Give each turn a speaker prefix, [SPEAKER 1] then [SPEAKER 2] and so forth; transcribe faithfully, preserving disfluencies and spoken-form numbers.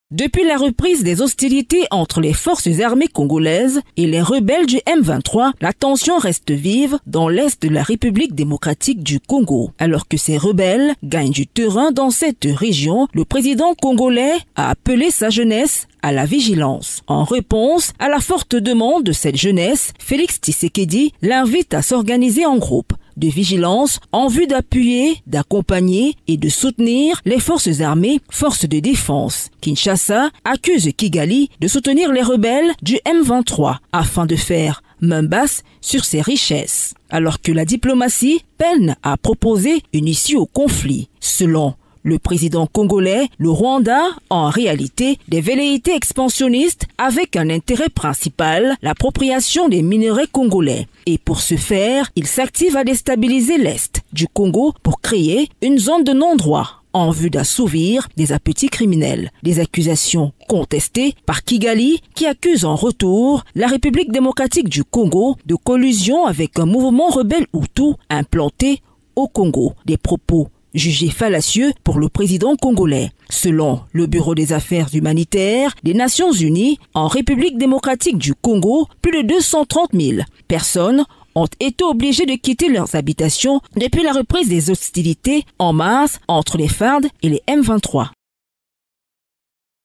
[SPEAKER 1] Depuis la reprise des hostilités entre les forces armées congolaises et les rebelles du M vingt-trois, la tension reste vive dans l'est de la République démocratique du Congo. Alors que ces rebelles gagnent du terrain dans cette région, le président congolais a appelé sa jeunesse à la vigilance. En réponse à la forte demande de cette jeunesse, Félix Tshisekedi l'invite à s'organiser en groupe de vigilance en vue d'appuyer, d'accompagner et de soutenir les forces armées, forces de défense. Kinshasa accuse Kigali de soutenir les rebelles du M vingt-trois afin de faire main basse sur ses richesses, alors que la diplomatie peine à proposer une issue au conflit. Selon le président congolais, le Rwanda a en réalité des velléités expansionnistes avec un intérêt principal, l'appropriation des minerais congolais. Et pour ce faire, il s'active à déstabiliser l'Est du Congo pour créer une zone de non-droit en vue d'assouvir des appétits criminels. Des accusations contestées par Kigali qui accuse en retour la République démocratique du Congo de collusion avec un mouvement rebelle Hutu implanté au Congo. Des propos jugé fallacieux pour le président congolais. Selon le Bureau des affaires humanitaires des Nations Unies, en République démocratique du Congo, plus de deux cent trente mille personnes ont été obligées de quitter leurs habitations depuis la reprise des hostilités en mars entre les F A R D et les M vingt-trois.